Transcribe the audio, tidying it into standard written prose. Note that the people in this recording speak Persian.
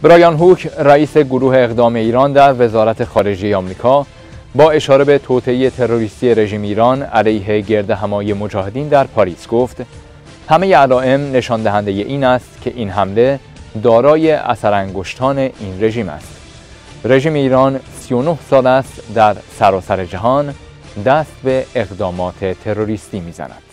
برایان هوک رئیس گروه اقدام ایران در وزارت خارجه آمریکا با اشاره به توطئه تروریستی رژیم ایران علیه گردهمایی مجاهدین در پاریس گفت همه علائم نشان دهنده این است که این حمله دارای اثرانگشتان این رژیم است. رژیم ایران 39 سال است در سراسر جهان دست به اقدامات تروریستی می‌زند.